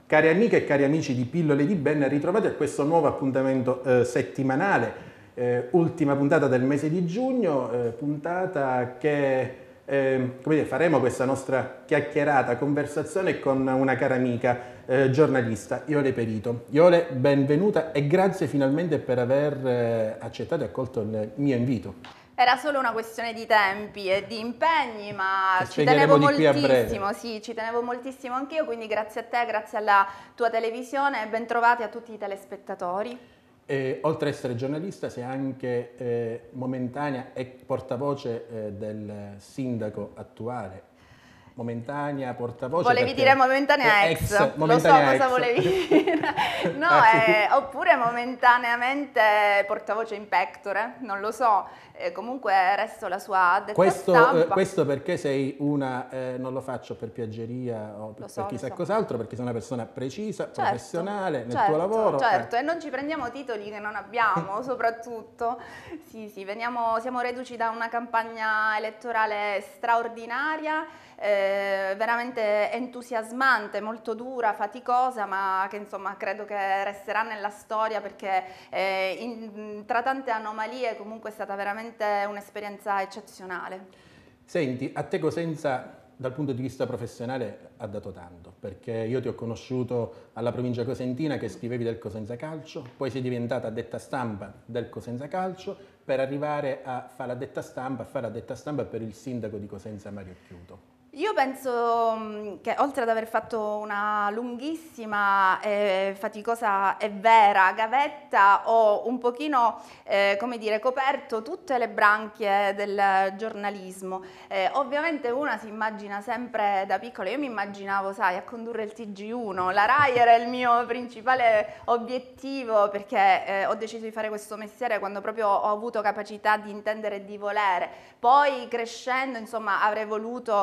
Cari amiche e cari amici di Pillole di Ben, ritrovati a questo nuovo appuntamento settimanale, ultima puntata del mese di giugno, puntata che come dire, faremo questa nostra chiacchierata, conversazione con una cara amica giornalista, Iole Perito. Iole, benvenuta e grazie finalmente per aver accettato e accolto il mio invito. Era solo una questione di tempi e di impegni, ma Che ci tenevo spiegheremo di qui a moltissimo, breve. sì, ci tenevo moltissimo anch'io, quindi grazie a te, grazie alla tua televisione e bentrovati a tutti i telespettatori. Oltre ad essere giornalista, sei anche momentanea e portavoce del sindaco attuale. Momentanea portavoce Volevi perché dire momentanea ex, lo so momentanea cosa ex. volevi dire. No, Ah, sì. oppure momentaneamente portavoce in pectore, non lo so, comunque resto la sua addetta stampa. Questo perché sei una, non lo faccio per piaggeria o Lo per so, lo chissà so. cos'altro, perché sei una persona precisa, Certo, professionale nel tuo certo, lavoro. certo, e non ci prendiamo titoli che non abbiamo, soprattutto. Sì, sì, siamo reduci da una campagna elettorale straordinaria, veramente entusiasmante, molto dura, faticosa, ma che insomma credo che resterà nella storia perché tra tante anomalie comunque è stata veramente un'esperienza eccezionale. Senti, a te Cosenza dal punto di vista professionale ha dato tanto, perché io ti ho conosciuto alla provincia cosentina che scrivevi del Cosenza Calcio, poi sei diventata addetta stampa del Cosenza Calcio per arrivare a fare l'addetta stampa per il sindaco di Cosenza Mario Chiuto. Io penso che oltre ad aver fatto una lunghissima e faticosa e vera gavetta, ho un pochino, come dire, coperto tutte le branchie del giornalismo. Ovviamente una si immagina sempre da piccola, io mi immaginavo, sai, a condurre il TG1, la Rai era il mio principale obiettivo perché ho deciso di fare questo mestiere quando proprio ho avuto capacità di intendere e di volere. Poi crescendo, insomma, avrei voluto,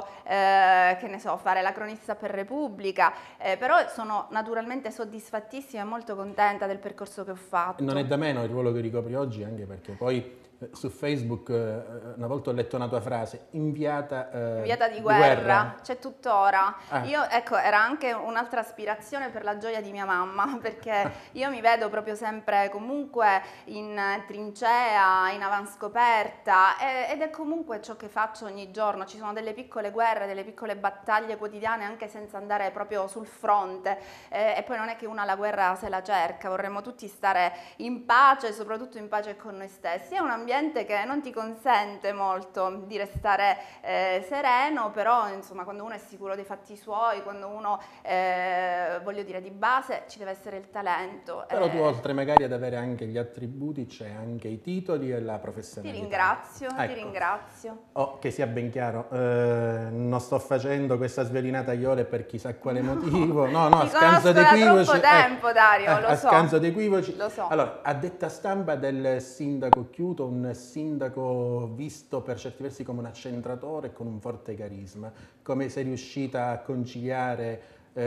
che ne so, fare la cronista per Repubblica, però sono naturalmente soddisfattissima e molto contenta del percorso che ho Non è fatto. da meno il ruolo che ricopri oggi, anche perché poi su Facebook una volta ho letto una tua frase, inviata Inviata di di guerra. guerra, c'è tuttora. Ah, Io, ecco, era anche un'altra aspirazione per la gioia di mia mamma, perché io mi vedo proprio sempre comunque in trincea, in avanscoperta ed è comunque ciò che faccio ogni giorno. Ci sono delle piccole guerre, delle piccole battaglie quotidiane anche senza andare proprio sul fronte e poi non è che una la guerra se la cerca, vorremmo tutti stare in pace, soprattutto in pace con noi stessi. È un ambiente che non ti consente molto di restare sereno, però insomma quando uno è sicuro dei fatti suoi, quando uno voglio dire di base ci deve essere il talento. però tu oltre magari ad avere anche gli attributi c'è anche i titoli e la Ti professionalità. ringrazio, ti Ecco, ringrazio. che sia ben chiaro, non sto facendo questa sviolinata Iole per chissà quale motivo, no, Ti a scanso conosco di da equivoci, troppo tempo, Dario, lo a so, scanso di equivoci. lo so. Allora, a detta stampa del sindaco Chiuto, un sindaco visto per certi versi come un accentratore con un forte carisma, come sei riuscita a conciliare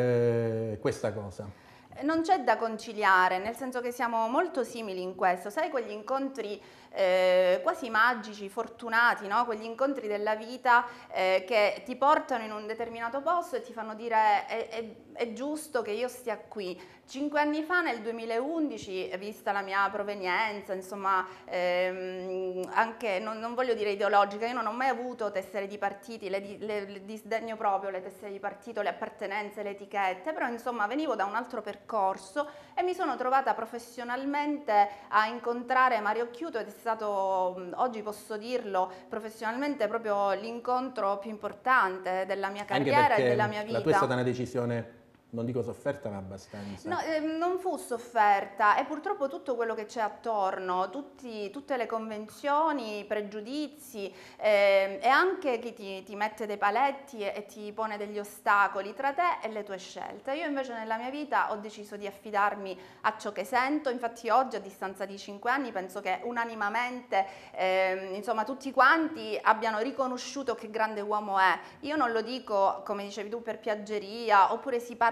questa cosa? Non c'è da conciliare, nel senso che siamo molto simili in questo, sai quegli incontri quasi magici, fortunati, no? Quegli incontri della vita che ti portano in un determinato posto e ti fanno dire è giusto che io stia qui. 5 anni fa, nel 2011, vista la mia provenienza, insomma, anche non voglio dire ideologica, io non ho mai avuto tessere di partiti, le disdegno proprio le tessere di partito, le appartenenze, le etichette, però insomma venivo da un altro percorso e mi sono trovata professionalmente a incontrare Mario Chiuto ed è stato, oggi posso dirlo, professionalmente proprio l'incontro più importante della mia Anche carriera e della perché mia la tua è stata vita. una decisione, non dico sofferta, ma abbastanza. No, non fu sofferta e purtroppo tutto quello che c'è attorno, tutte le convenzioni, i pregiudizi e anche chi ti mette dei paletti e ti pone degli ostacoli tra te e le tue scelte. Io invece nella mia vita ho deciso di affidarmi a ciò che sento, infatti oggi a distanza di 5 anni penso che unanimamente insomma tutti quanti abbiano riconosciuto che grande uomo è. Io non lo dico come dicevi tu per piaggeria oppure si parla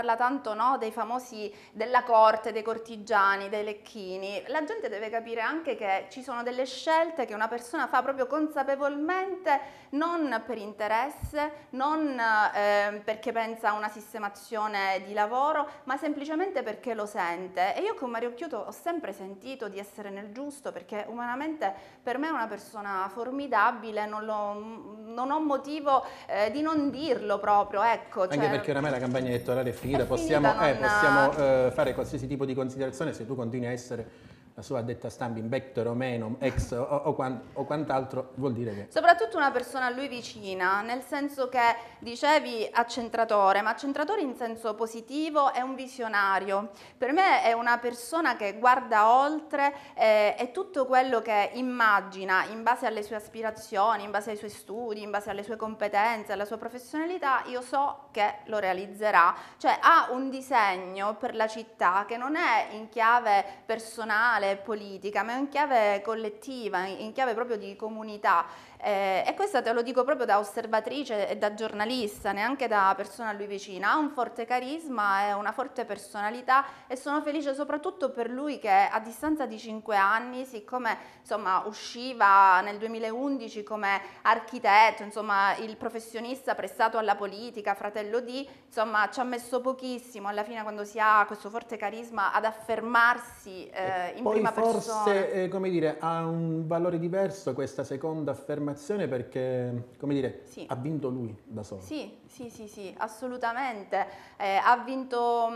parla tanto, no, dei famosi della corte, dei cortigiani, dei lecchini. La gente deve capire anche che ci sono delle scelte che una persona fa proprio consapevolmente, non per interesse, non perché pensa a una sistemazione di lavoro, ma semplicemente perché lo sente. E io con Mario Chiuto ho sempre sentito di essere nel giusto, perché umanamente per me è una persona formidabile, non ho motivo di non dirlo proprio, ecco. Anche cioè, perché oramai la campagna elettorale è finita, possiamo, non- possiamo fare qualsiasi tipo di considerazione se tu continui a essere la sua addetta stampa, inspector o meno, ex o quant'altro, vuol dire che... Soprattutto una persona a lui vicina, nel senso che dicevi accentratore, ma accentratore in senso positivo, è un visionario. Per me è una persona che guarda oltre e tutto quello che immagina in base alle sue aspirazioni, in base ai suoi studi, in base alle sue competenze, alla sua professionalità, io so che lo realizzerà. Cioè ha un disegno per la città che non è in chiave personale, politica, ma in chiave collettiva, in chiave proprio di comunità. E questo te lo dico proprio da osservatrice e da giornalista, neanche da persona a lui vicina. Ha un forte carisma e una forte personalità e sono felice soprattutto per lui che a distanza di 5 anni, siccome insomma usciva nel 2011 come architetto, insomma il professionista prestato alla politica, fratello di, insomma ci ha messo pochissimo alla fine, quando si ha questo forte carisma, ad affermarsi in Poi prima persona. forse, come dire, ha un valore diverso questa seconda affermazione perché, come dire, Sì. ha vinto lui da solo. Sì, assolutamente. Ha vinto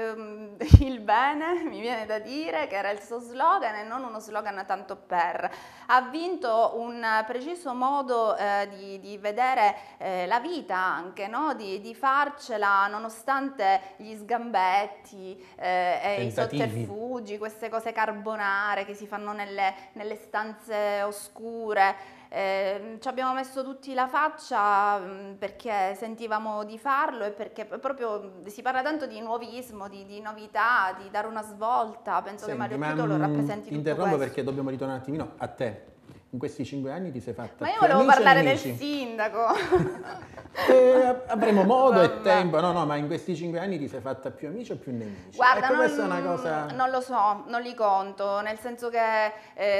il bene, mi viene da dire, che era il suo slogan e non uno slogan tanto per. Ha vinto un preciso modo di vedere la vita anche, no? Di farcela nonostante gli sgambetti e i Tentativi. sotterfugi, queste cose carbonare che si fanno nelle stanze oscure. Ci abbiamo messo tutti la faccia perché sentivamo di farlo e perché proprio si parla tanto di nuovismo, di novità, di dare una svolta. Penso che Mario Chiuto lo rappresenti tutto interrompo questo. perché dobbiamo ritornare un attimino a te. In questi 5 anni ti sei fatta Ma io più volevo amici o parlare del nemici? sindaco. Avremo modo e Vabbè. tempo, no, ma in questi 5 anni ti sei fatta più amici o più nemici? Guarda, Ecco, questa è una cosa... non lo so, non li conto, nel senso che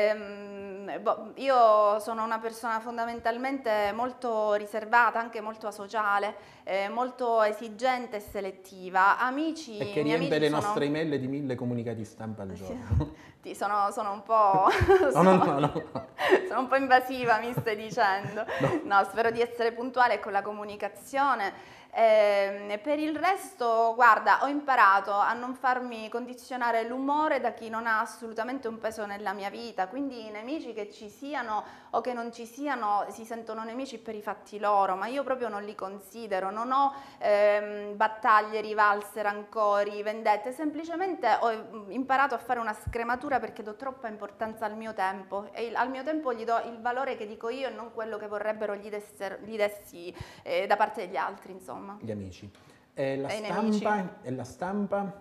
io sono una persona fondamentalmente molto riservata, anche molto asociale, molto esigente e selettiva. Amici, E che i miei riempie amici le nostre email di 1000 comunicati stampa al giorno. sono un po'... No. Sono un po' invasiva, mi stai dicendo. No, spero di essere puntuale con la comunicazione. Per il resto, guarda, ho imparato a non farmi condizionare l'umore da chi non ha assolutamente un peso nella mia vita, quindi i nemici che ci siano o che non ci siano si sentono nemici per i fatti loro, ma io proprio non li considero, non ho battaglie, rivalse, rancori, vendette, semplicemente ho imparato a fare una scrematura perché do troppa importanza al mio tempo e al mio tempo gli do il valore che dico io e non quello che vorrebbero gli dessi da parte degli altri, insomma. Gli amici. E la E i stampa? nemici. E la stampa?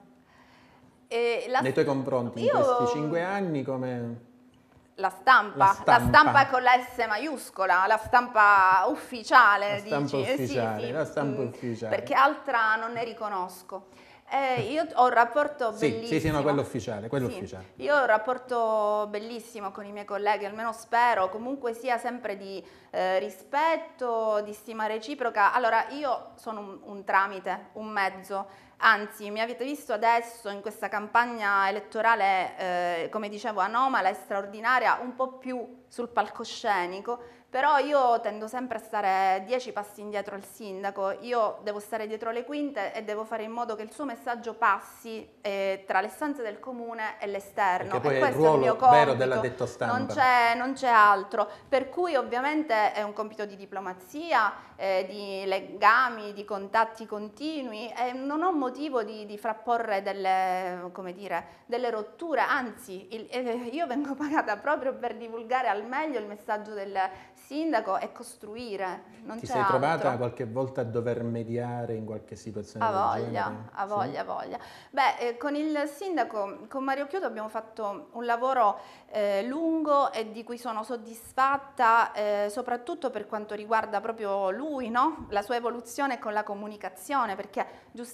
E Nei tuoi confronti, in questi 5 anni, come... La stampa con la S maiuscola, la stampa ufficiale, La stampa dici? ufficiale, la stampa ufficiale. Perché altra non ne riconosco. Io ho un rapporto bellissimo. Sì, no, quello ufficiale, Sì, io ho un rapporto bellissimo con i miei colleghi, almeno spero, comunque sia sempre di rispetto, di stima reciproca. Allora, io sono un tramite, un mezzo. Anzi, mi avete visto adesso in questa campagna elettorale, come dicevo, anomala e straordinaria, un po' più sul palcoscenico, però io tendo sempre a stare 10 passi indietro al sindaco, io devo stare dietro le quinte e devo fare in modo che il suo messaggio passi tra le stanze del comune e l'esterno. Perché poi e è il questo è il mio ruolo compito, vero dell'addetto stampa. non c'è altro, per cui ovviamente è un compito di diplomazia, di legami, di contatti continui e non ho motivo di frapporre come dire, delle rotture, anzi io vengo pagata proprio per divulgare al meglio il messaggio del sindaco e costruire, non Ti c'è sei altro. trovata qualche volta a dover mediare in qualche situazione del genere? Ha voglia. Beh, con il sindaco, con Mario Chiuto abbiamo fatto un lavoro lungo e di cui sono soddisfatta, soprattutto per quanto riguarda proprio lui, no? La sua evoluzione con la comunicazione, perché giustamente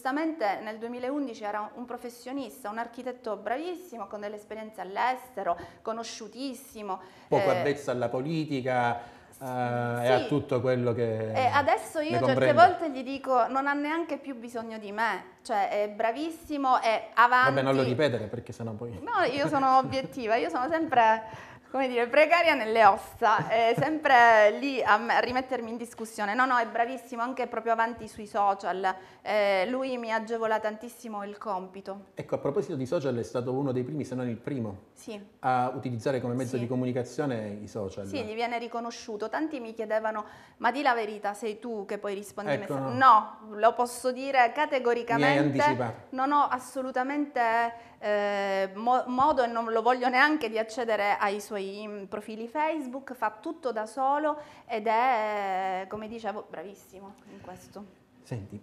onestamente nel 2011 era un professionista, un architetto bravissimo, con delle esperienze all'estero, conosciutissimo. Poco avvezzo alla politica. E a tutto quello che adesso io certe volte gli dico non ha neanche più bisogno di me, cioè è bravissimo, è avanti. Vabbè, non lo ripetere perché sennò poi... No, io sono obiettiva, io sono sempre, come dire, precaria nelle ossa, sempre lì a rimettermi in discussione. No, è bravissimo, anche proprio avanti sui social, lui mi agevola tantissimo il compito. Ecco, a proposito di social, è stato uno dei primi, se non il primo, sì, a utilizzare come mezzo di comunicazione i social. Sì, gli viene riconosciuto. Tanti mi chiedevano, ma di la verità, sei tu che poi rispondi ai ecco, messaggi? No, lo posso dire categoricamente, non ho assolutamente modo e non lo voglio neanche di accedere ai suoi profili Facebook, fa tutto da solo ed è, come dicevo, bravissimo in questo. Senti,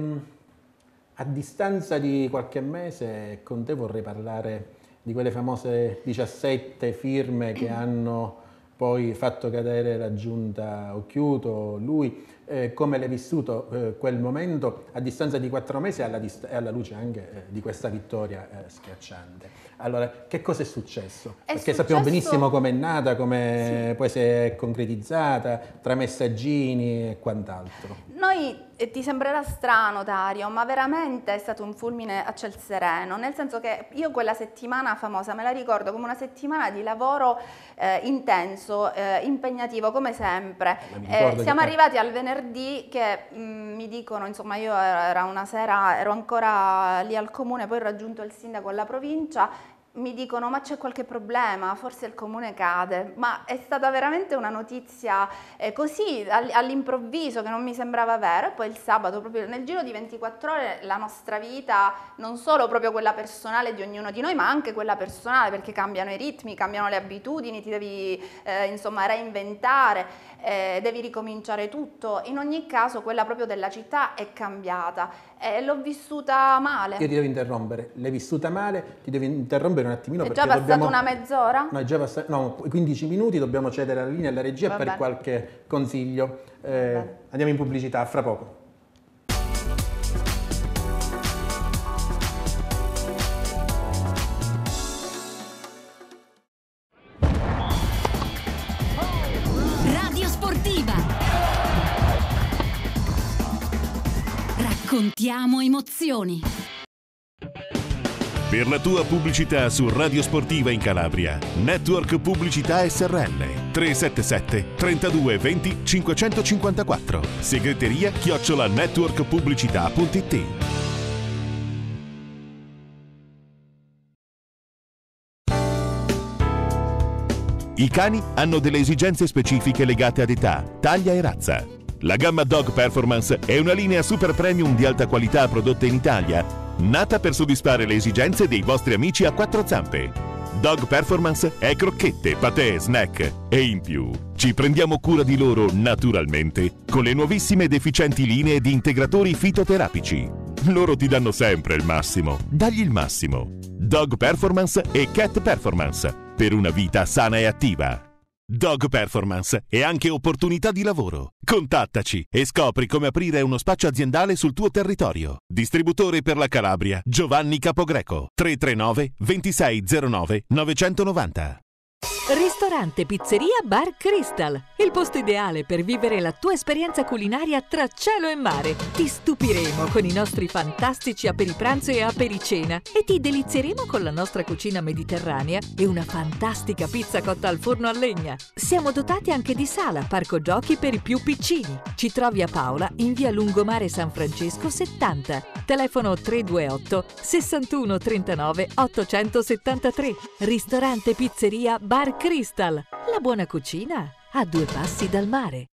a distanza di qualche mese con te vorrei parlare di quelle famose 17 firme che hanno poi fatto cadere la giunta Occhiuto, lui. Come l'hai vissuto quel momento a distanza di 4 mesi e alla luce anche di questa vittoria schiacciante? Allora, che cosa è successo? Perché sappiamo benissimo come è nata, come poi si è concretizzata, tra messaggini e quant'altro. Noi, ti sembrerà strano Dario, ma veramente è stato un fulmine a ciel sereno, nel senso che io quella settimana famosa me la ricordo come una settimana di lavoro intenso, impegnativo come sempre. Siamo arrivati al venerdì che mi dicono, insomma io era una sera, ero ancora lì al comune, poi ho raggiunto il sindaco alla provincia, mi dicono ma c'è qualche problema, forse il comune cade, ma è stata veramente una notizia così all'improvviso che non mi sembrava vero. E poi il sabato, proprio nel giro di 24 ore, la nostra vita, non solo proprio quella personale di ognuno di noi, ma anche quella personale, perché cambiano i ritmi, cambiano le abitudini, ti devi insomma reinventare, devi ricominciare tutto. In ogni caso quella proprio della città è cambiata e l'ho vissuta male. Io ti devo interrompere, l'hai vissuta male, ti devo interrompere un attimino. È già passata una mezz'ora? No, è già passato, no, 15 minuti, dobbiamo cedere la linea alla regia per qualche consiglio. Andiamo in pubblicità, a fra poco. Radio Sportiva. Raccontiamo emozioni. Per la tua pubblicità su Radio Sportiva in Calabria, Network Pubblicità SRL 377 32 20 554, segreteria @networkpubblicità.it. I cani hanno delle esigenze specifiche legate ad età, taglia e razza. La gamma Dog Performance è una linea super premium di alta qualità prodotta in Italia, nata per soddisfare le esigenze dei vostri amici a 4 zampe. Dog Performance è crocchette, patè, snack e in più ci prendiamo cura di loro naturalmente con le nuovissime ed efficienti linee di integratori fitoterapici. Loro ti danno sempre il massimo. Dagli il massimo. Dog Performance e Cat Performance per una vita sana e attiva. Dog Performance e anche opportunità di lavoro. Contattaci e scopri come aprire uno spazio aziendale sul tuo territorio. Distributore per la Calabria, Giovanni Capogreco, 339 2609 990. Ristorante Pizzeria Bar Crystal, il posto ideale per vivere la tua esperienza culinaria tra cielo e mare. Ti stupiremo con i nostri fantastici aperipranzo e apericena e ti delizieremo con la nostra cucina mediterranea e una fantastica pizza cotta al forno a legna. Siamo dotati anche di sala, parco giochi per i più piccini. Ci trovi a Paola in via Lungomare San Francesco 70. Telefono 328 61 39 873. Ristorante Pizzeria Bar Crystal, la buona cucina a 2 passi dal mare.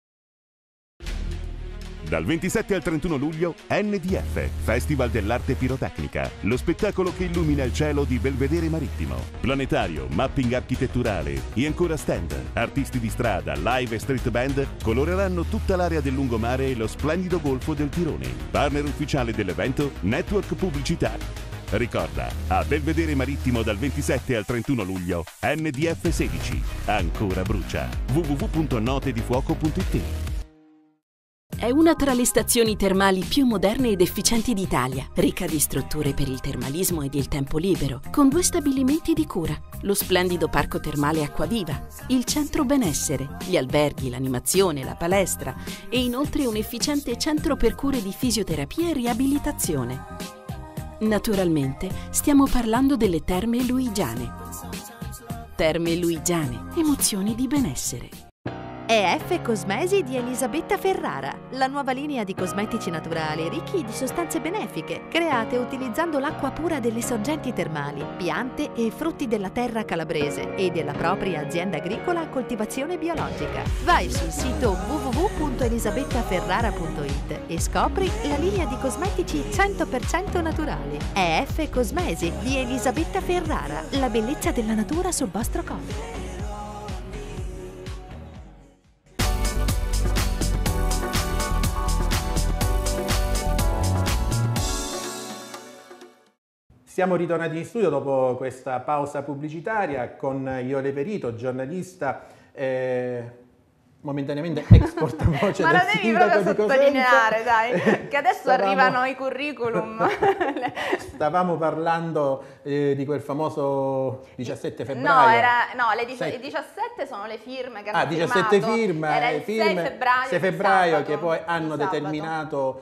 Dal 27 al 31 luglio NDF, Festival dell'Arte Pirotecnica, lo spettacolo che illumina il cielo di Belvedere Marittimo. Planetario, mapping architetturale e ancora stand, artisti di strada, live e street band coloreranno tutta l'area del lungomare e lo splendido golfo del Tirone. Partner ufficiale dell'evento Network Pubblicità. Ricorda, a Belvedere Marittimo dal 27 al 31 luglio, NDF 16. Ancora brucia. www.notedifuoco.it. è una tra le stazioni termali più moderne ed efficienti d'Italia, ricca di strutture per il termalismo ed il tempo libero, con 2 stabilimenti di cura, lo splendido parco termale Acquaviva, il centro benessere, gli alberghi, l'animazione, la palestra e inoltre un efficiente centro per cure di fisioterapia e riabilitazione. Naturalmente stiamo parlando delle Terme Luigiane. Terme Luigiane, emozioni di benessere. EF Cosmesi di Elisabetta Ferrara, la nuova linea di cosmetici naturali ricchi di sostanze benefiche, create utilizzando l'acqua pura delle sorgenti termali, piante e frutti della terra calabrese e della propria azienda agricola a coltivazione biologica. Vai sul sito www.elisabettaferrara.it e scopri la linea di cosmetici 100% naturali. EF Cosmesi di Elisabetta Ferrara, la bellezza della natura sul vostro corpo. Siamo ritornati in studio dopo questa pausa pubblicitaria con Iole Perito, giornalista, momentaneamente ex portavoce Ma del lo devi sindaco proprio di Cosenza. sottolineare, dai, che adesso arrivano i curriculum. Stavamo parlando di quel famoso 17 febbraio. No, le 17 sono le firme che hanno 17 firmato. firme, Era il 6 febbraio, che poi hanno di sabato. determinato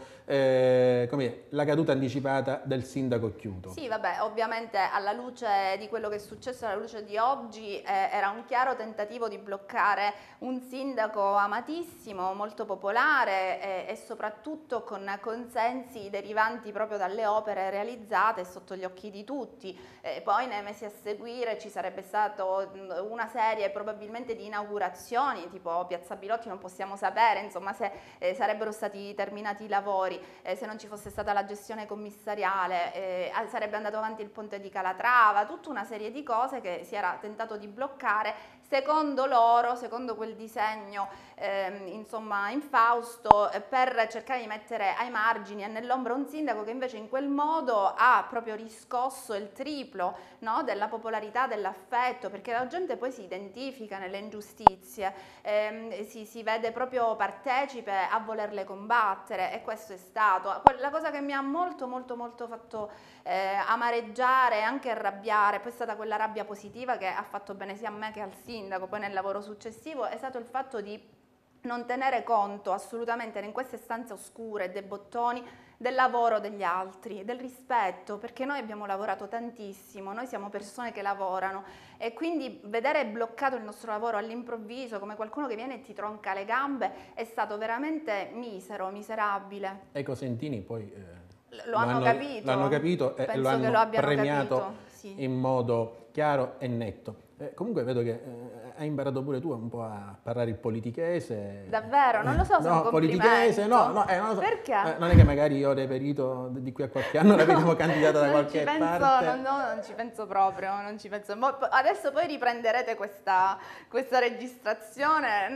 la caduta anticipata del sindaco Chiuto. Sì, vabbè, ovviamente alla luce di quello che è successo, alla luce di oggi, era un chiaro tentativo di bloccare un sindaco amatissimo, molto popolare e soprattutto con consensi derivanti proprio dalle opere realizzate sotto gli occhi di tutti. Poi nei mesi a seguire ci sarebbe stato una serie probabilmente di inaugurazioni, tipo Piazza Bilotti, non possiamo sapere, insomma, se sarebbero stati terminati i lavori. Se non ci fosse stata la gestione commissariale, sarebbe andato avanti il ponte di Calatrava, tutta una serie di cose che si era tentato di bloccare secondo loro, secondo quel disegno insomma infausto, per cercare di mettere ai margini e nell'ombra un sindaco che invece in quel modo ha proprio riscosso il triplo, no, della popolarità, dell'affetto, perché la gente poi si identifica nelle ingiustizie, si vede proprio partecipe a volerle combattere, e questo è stato. La cosa che mi ha molto fatto amareggiare e anche arrabbiare, poi è stata quella rabbia positiva che ha fatto bene sia a me che al sindaco poi nel lavoro successivo, è stato il fatto di non tenere conto assolutamente in queste stanze oscure, dei bottoni, del lavoro degli altri, del rispetto, perché noi abbiamo lavorato tantissimo, noi siamo persone che lavorano, e quindi vedere bloccato il nostro lavoro all'improvviso come qualcuno che viene e ti tronca le gambe è stato veramente misero, miserabile. E i cosentini poi L'hanno capito e penso lo hanno che lo abbiano premiato capito, sì. in modo chiaro e netto. Comunque vedo che hai imparato pure tu un po' a parlare il politichese. Davvero? Non lo so se è un complimento. Politichese, non lo so. Perché? Non è che magari io Perito di qui a qualche anno la vediamo candidata da qualche parte. Non ci penso proprio, non ci penso. Adesso poi riprenderete questa registrazione.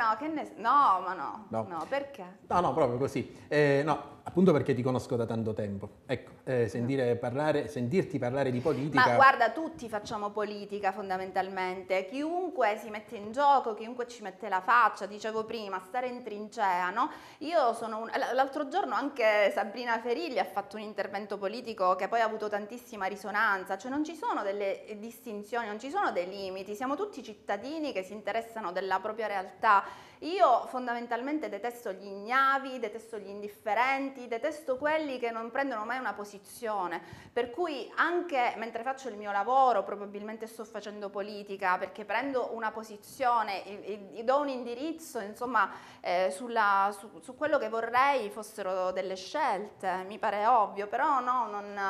No, perché? No, proprio così. No, appunto perché ti conosco da tanto tempo. Ecco, sentirti parlare di politica. Ma guarda, tutti facciamo politica fondamentalmente. Chiunque si mette in gioco, chiunque ci mette la faccia, dicevo prima, stare in trincea, no? Io sono l'altro giorno anche Sabrina Ferilli ha fatto un intervento politico che poi ha avuto tantissima risonanza, cioè non ci sono delle distinzioni, non ci sono dei limiti, siamo tutti cittadini che si interessano della propria realtà. Io fondamentalmente detesto gli ignavi, detesto gli indifferenti, detesto quelli che non prendono mai una posizione, per cui anche mentre faccio il mio lavoro probabilmente sto facendo politica, perché prendo una posizione, do un indirizzo, insomma, su quello che vorrei fossero delle scelte, mi pare ovvio, però no,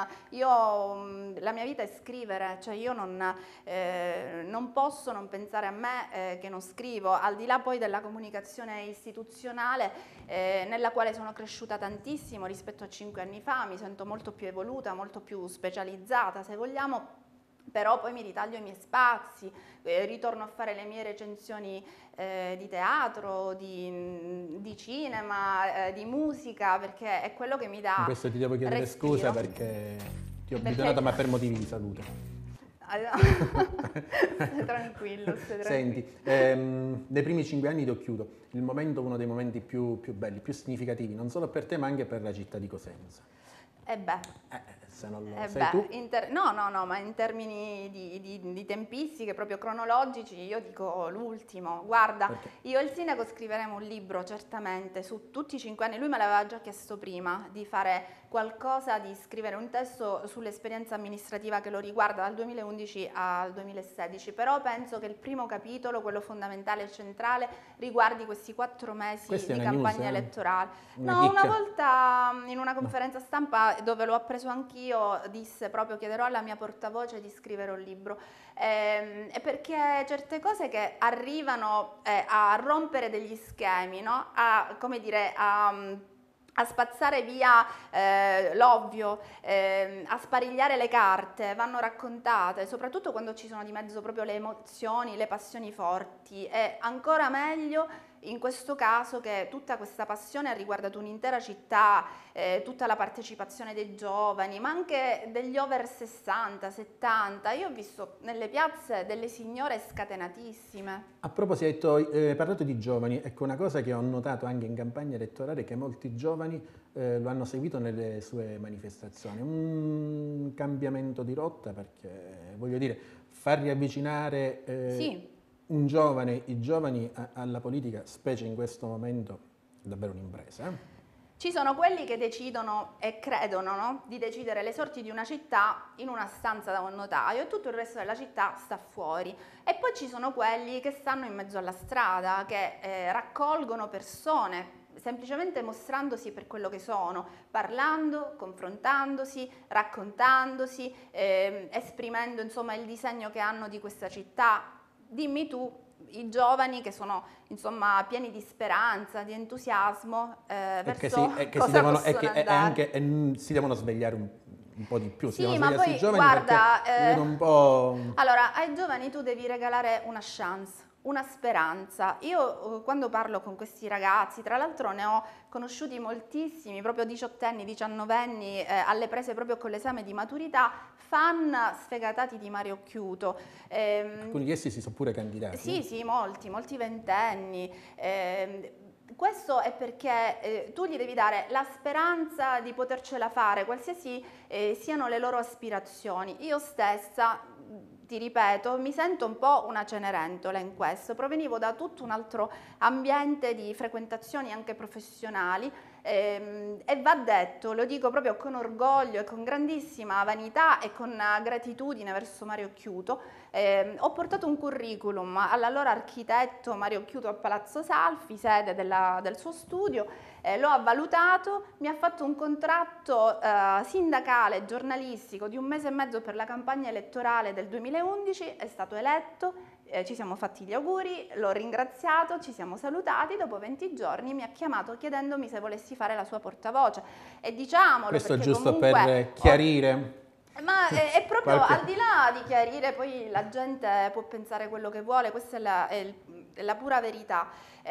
la mia vita è scrivere, cioè io non posso non pensare a me che non scrivo, al di là poi della comunicazione istituzionale nella quale sono cresciuta tantissimo rispetto a 5 anni fa, mi sento molto più evoluta, molto più specializzata se vogliamo, però poi mi ritaglio i miei spazi, ritorno a fare le mie recensioni di teatro, di cinema, di musica, perché è quello che mi dà In questo ti devo chiedere respiro. scusa perché ti ho bisognato, ma per motivi di salute. Stai tranquillo, stai tranquillo. Senti, nei primi 5 anni ti chiudo, uno dei momenti più belli, più significativi, non solo per te ma anche per la città di Cosenza. Se non lo sai tu. No, ma in termini di tempistiche proprio cronologici io dico l'ultimo. Guarda, Perché? io e il sindaco scriveremo un libro certamente su tutti i 5 anni. Lui me l'aveva già chiesto prima di fare qualcosa, di scrivere un testo sull'esperienza amministrativa che lo riguarda dal 2011 al 2016, però penso che il primo capitolo, quello fondamentale e centrale, riguardi questi 4 mesi Questa è di una campagna news, elettorale. Una No, una chicca. volta in una conferenza stampa dove l'ho appreso anch'io, disse proprio: chiederò alla mia portavoce di scrivere un libro, perché certe cose che arrivano a rompere degli schemi, no? A spazzare via l'ovvio, a sparigliare le carte, vanno raccontate, soprattutto quando ci sono di mezzo proprio le emozioni, le passioni forti, e ancora meglio in questo caso che tutta questa passione ha riguardato un'intera città, tutta la partecipazione dei giovani, ma anche degli over 60, 70. Io ho visto nelle piazze delle signore scatenatissime. A proposito, hai parlato di giovani, ecco una cosa che ho notato anche in campagna elettorale è che molti giovani lo hanno seguito nelle sue manifestazioni, un cambiamento di rotta perché, voglio dire, far riavvicinare Sì. i giovani alla politica, specie in questo momento, è davvero un'impresa. Ci sono quelli che decidono e credono, no? Di decidere le sorti di una città in una stanza da un notaio e tutto il resto della città sta fuori. E poi ci sono quelli che stanno in mezzo alla strada, che raccolgono persone, semplicemente mostrandosi per quello che sono, parlando, confrontandosi, raccontandosi, esprimendo insomma il disegno che hanno di questa città. Dimmi tu, i giovani che sono insomma pieni di speranza, di entusiasmo verso cosa possono andare. Si devono svegliare un po' di più. Sì, ma poi guarda, vedo un po'... allora ai giovani tu devi regalare una chance, una speranza. Io quando parlo con questi ragazzi, tra l'altro ne ho conosciuti moltissimi, proprio 18enni, 19enni, alle prese proprio con l'esame di maturità, fan sfegatati di Mario Chiuto. Alcuni di essi si sono pure candidati. Sì, molti ventenni. Questo è perché tu gli devi dare la speranza di potercela fare, qualsiasi siano le loro aspirazioni. Io stessa, ti ripeto, mi sento un po' una Cenerentola in questo. Provenivo da tutto un altro ambiente di frequentazioni anche professionali e va detto, lo dico proprio con orgoglio e con grandissima vanità e con gratitudine verso Mario Chiuto. Ho portato un curriculum all'allora architetto Mario Chiuto a Palazzo Salfi, sede del suo studio, lo ha valutato, mi ha fatto un contratto sindacale, giornalistico di 1 mese e mezzo per la campagna elettorale del 2011, è stato eletto, ci siamo fatti gli auguri, l'ho ringraziato, ci siamo salutati, dopo 20 giorni mi ha chiamato chiedendomi se volessi fare la sua portavoce e diciamolo, questo è perché giusto comunque per chiarire. Ma è proprio al di là di chiarire, poi la gente può pensare quello che vuole, questa è la pura verità,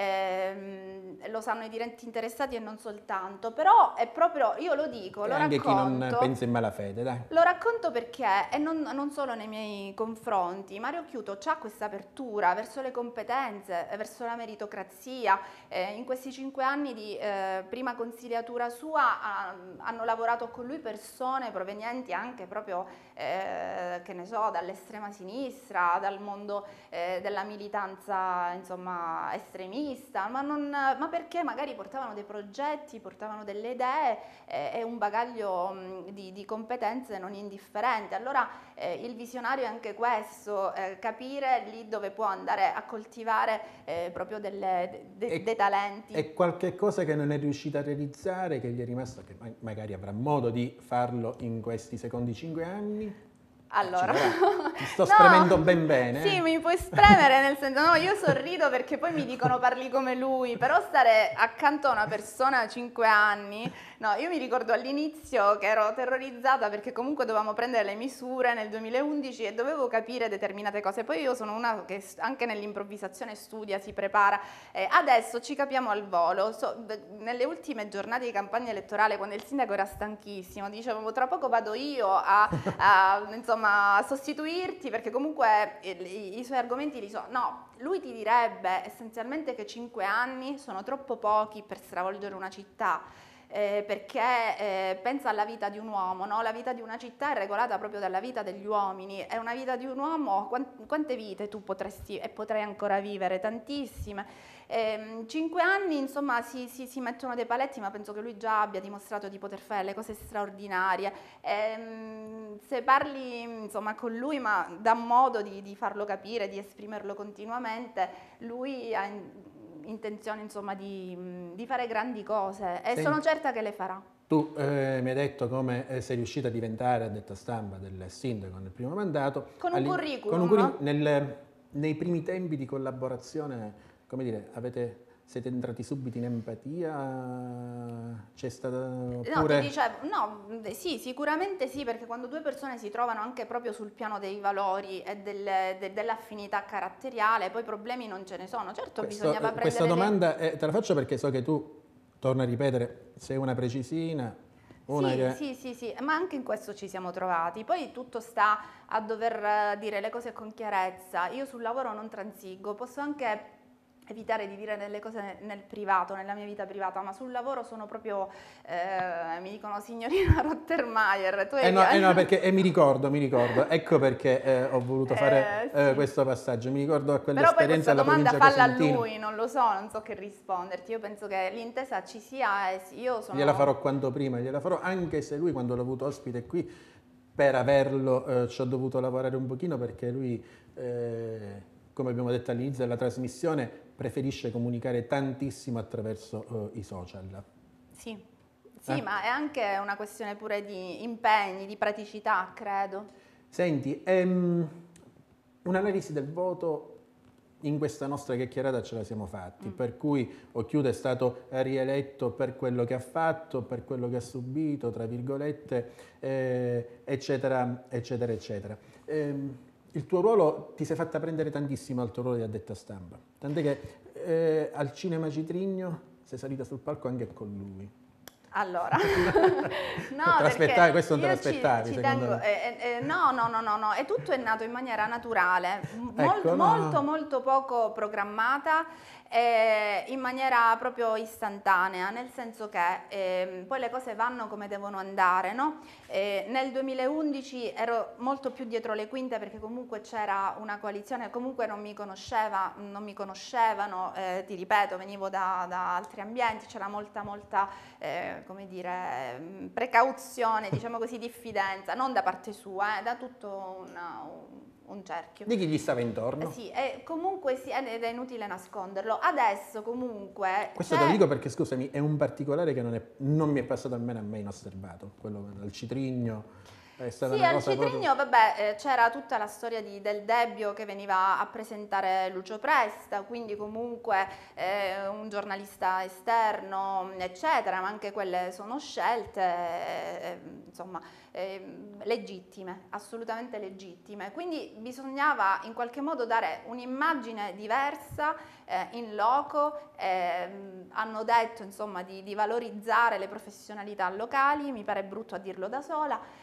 lo sanno i diretti interessati e non soltanto, però è proprio, io lo dico, lo anche racconto. Anche chi non pensa in malafede, dai. Lo racconto perché, e non solo nei miei confronti, Mario Chiuto ha questa apertura verso le competenze, verso la meritocrazia. In questi 5 anni di prima consigliatura sua hanno lavorato con lui persone provenienti anche proprio, che ne so, dall'estrema sinistra, dal mondo della militanza, insomma, estremista, ma perché magari portavano dei progetti, portavano delle idee e un bagaglio di competenze non indifferente. Allora il visionario è anche questo, capire lì dove può andare a coltivare proprio dei talenti. E qualche cosa che non è riuscita a realizzare, che gli è rimasto, che magari avrà modo di farlo in questi secondi 5 anni? Allora, ti sto spremendo ben bene. Sì, mi puoi spremere, nel senso, no, io sorrido perché poi mi dicono parli come lui, però stare accanto a una persona a 5 anni, no, io mi ricordo all'inizio che ero terrorizzata perché comunque dovevamo prendere le misure nel 2011 e dovevo capire determinate cose, poi io sono una che anche nell'improvvisazione studia, si prepara, adesso ci capiamo al volo, nelle ultime giornate di campagna elettorale, quando il sindaco era stanchissimo, dicevo tra poco vado io insomma, a sostituirlo dirti, perché comunque i suoi argomenti li so, no, lui ti direbbe essenzialmente che 5 anni sono troppo pochi per stravolgere una città. Perché pensa alla vita di un uomo, no? La vita di una città è regolata proprio dalla vita degli uomini, e una vita di un uomo, quante vite tu potresti e potrai ancora vivere? Tantissime. 5 anni, insomma, si mettono dei paletti, ma penso che lui già abbia dimostrato di poter fare le cose straordinarie. Se parli, insomma, con lui, ma dà modo di farlo capire, di esprimerlo continuamente, lui ha intenzione, insomma, di fare grandi cose, e sono certa che le farà. Tu mi hai detto come sei riuscita a diventare addetta stampa del sindaco nel primo mandato. Con un curriculum. Nei primi tempi di collaborazione, come dire, siete entrati subito in empatia? C'è stata oppure... Sì, sicuramente sì, perché quando due persone si trovano anche proprio sul piano dei valori e dell'affinità caratteriale, poi problemi non ce ne sono. Certo, bisognava prendere... Questa domanda te la faccio perché so che tu, torno a ripetere, sei una precisina. Sì, ma anche in questo ci siamo trovati. Poi tutto sta a dover dire le cose con chiarezza. Io sul lavoro non transigo, posso anche evitare di dire delle cose nel privato, nella mia vita privata, ma sul lavoro sono proprio, mi dicono signorina Rottermeier. No, perché mi ricordo, ecco perché ho voluto fare sì. Questo passaggio, mi ricordo a quell'esperienza alla provincia provincia Cosentina. Però poi questa domanda falla a lui, non so che risponderti, io penso che l'intesa ci sia e io sono... Gliela farò quanto prima, anche se lui, quando l'ho avuto ospite qui, per averlo ci ho dovuto lavorare un pochino, perché lui, come abbiamo detto all'inizio della trasmissione, preferisce comunicare tantissimo attraverso i social. Sì, ma è anche una questione pure di impegni, di praticità, credo. Senti, un'analisi del voto in questa nostra chiacchierata ce la siamo fatti, per cui Occhiuto è stato rieletto per quello che ha fatto, per quello che ha subito, tra virgolette, eccetera, eccetera, eccetera. Il tuo ruolo, ti sei fatta prendere tantissimo al tuo ruolo di addetta stampa, tant'è che al Cinema Citrigno sei salita sul palco anche con lui. Allora, questo non te l'aspettavi, secondo me? No, e tutto è nato in maniera naturale, Ecco, molto poco programmata, in maniera proprio istantanea, nel senso che poi le cose vanno come devono andare, no? Nel 2011 ero molto più dietro le quinte, perché comunque c'era una coalizione, comunque non mi conoscevano, ti ripeto, venivo da altri ambienti, c'era molta come dire, precauzione, diciamo così, diffidenza, non da parte sua, da tutto un cerchio. Di chi gli stava intorno? Sì, e comunque ed è inutile nasconderlo. Adesso comunque... Questo te lo dico perché, scusami, è un particolare che non mi è passato almeno a me inosservato, quello del Citrigno. Sì, al Citrigno, vabbè, c'era tutta la storia del Debbio che veniva a presentare Lucio Presta, quindi comunque un giornalista esterno, eccetera, ma anche quelle sono scelte, insomma, legittime, assolutamente legittime. Quindi bisognava in qualche modo dare un'immagine diversa in loco, hanno detto, insomma, di valorizzare le professionalità locali, mi pare brutto a dirlo da sola.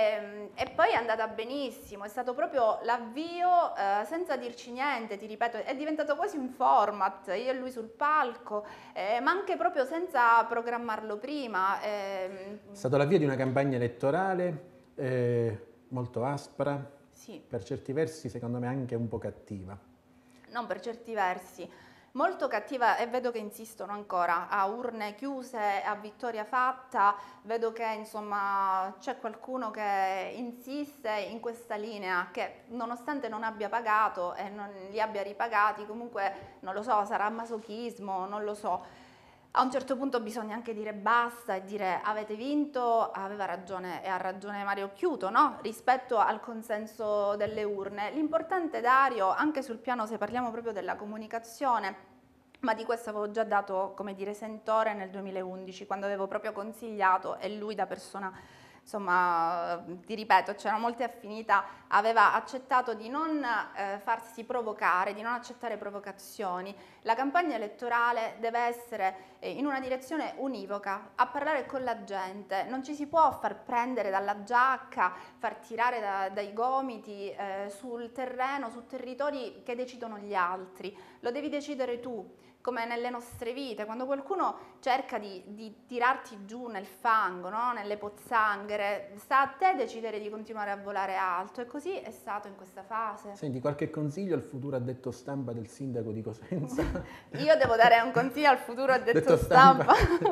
E poi è andata benissimo, è stato proprio l'avvio senza dirci niente, ti ripeto, è diventato quasi un format, io e lui sul palco, ma anche proprio senza programmarlo prima. È stato l'avvio di una campagna elettorale molto aspra, sì. Per certi versi secondo me anche un po' cattiva. Non per certi versi. Molto cattiva, e vedo che insistono ancora a urne chiuse, a vittoria fatta, vedo che insomma c'è qualcuno che insiste in questa linea, che nonostante non abbia pagato e non li abbia ripagati, comunque non lo so, sarà masochismo, non lo so. A un certo punto bisogna anche dire basta e dire avete vinto, aveva ragione e ha ragione Mario Occhiuto, no? Rispetto al consenso delle urne. L'importante, Dario, anche sul piano, se parliamo proprio della comunicazione, ma di questo avevo già dato, come dire, sentore nel 2011, quando avevo proprio consigliato, e lui da persona insomma, ti ripeto, c'erano molte affinità, aveva accettato di non farsi provocare, di non accettare provocazioni. La campagna elettorale deve essere in una direzione univoca, a parlare con la gente, non ci si può far prendere dalla giacca, far tirare dai gomiti sul terreno, su territori che decidono gli altri, lo devi decidere tu. Come nelle nostre vite, quando qualcuno cerca di tirarti giù nel fango, no? Nelle pozzanghere, sta a te decidere di continuare a volare alto, e così è stato in questa fase. Senti, qualche consiglio al futuro addetto stampa del sindaco di Cosenza? Io devo dare un consiglio al futuro addetto stampa.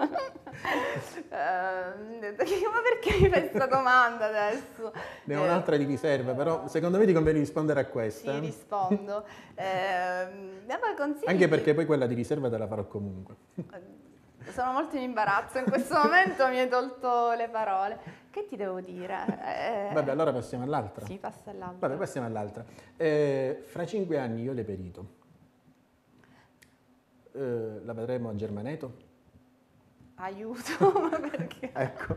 Ma perché mi fai questa domanda adesso? Ne ho un'altra di riserva, però secondo me ti conviene rispondere a questa. Sì, rispondo. Anche perché poi quella di riserva te la farò comunque. Sono molto in imbarazzo in questo momento, mi hai tolto le parole. Che ti devo dire? Vabbè, allora passiamo all'altra. Sì, passa all'altra. Vabbè, passiamo all'altra. Fra 5 anni io le perito. La vedremo a Germaneto? Aiuto, ma perché? Ecco.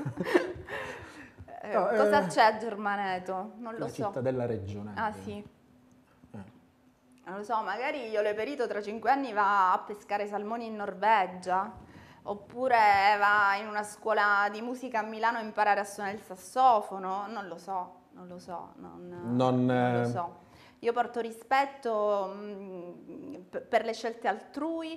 Cosa c'è a Germaneto? Non lo La so. cittadella regionale. Ah sì. Non lo so, magari io le perito tra 5 anni va a pescare salmoni in Norvegia, oppure va in una scuola di musica a Milano a imparare a suonare il sassofono, non lo so. Non lo so. Io porto rispetto per le scelte altrui,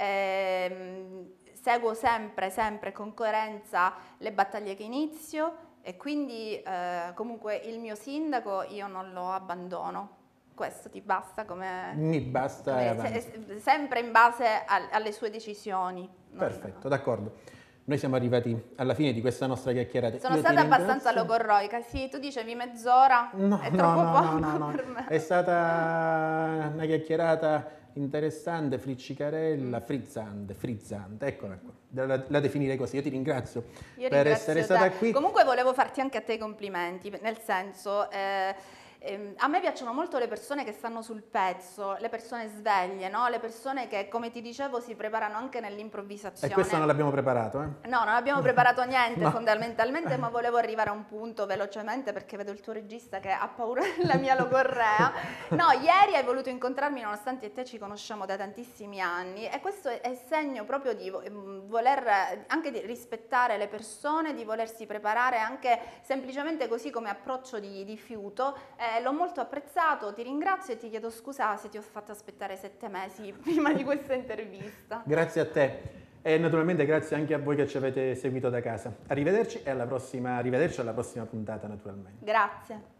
seguo sempre con coerenza le battaglie che inizio, e quindi comunque il mio sindaco io non lo abbandono. Questo ti basta come... Mi basta sempre in base alle sue decisioni. Perfetto, d'accordo. Noi siamo arrivati alla fine di questa nostra chiacchierata. Sono stata abbastanza logorroica, sì, tu dicevi mezz'ora, è troppo poco per me. È stata una chiacchierata interessante, friccicarella, frizzante, eccola qua. La definirei così. Io ti ringrazio per essere stata qui. Comunque volevo farti anche a te i complimenti, nel senso... a me piacciono molto le persone che stanno sul pezzo, le persone sveglie, no? Le persone che, come ti dicevo, si preparano anche nell'improvvisazione. E questo non l'abbiamo preparato, eh? No, non abbiamo preparato niente No. fondamentalmente, ma volevo arrivare a un punto velocemente perché vedo il tuo regista che ha paura della mia logorrea. No, ieri hai voluto incontrarmi nonostante io e te ci conosciamo da tantissimi anni, e questo è segno proprio di voler anche di rispettare le persone, di volersi preparare anche semplicemente così come approccio di fiuto. L'ho molto apprezzato, ti ringrazio e ti chiedo scusa se ti ho fatto aspettare 7 mesi prima di questa intervista. Grazie a te e naturalmente grazie anche a voi che ci avete seguito da casa. Arrivederci e arrivederci alla prossima puntata naturalmente. Grazie.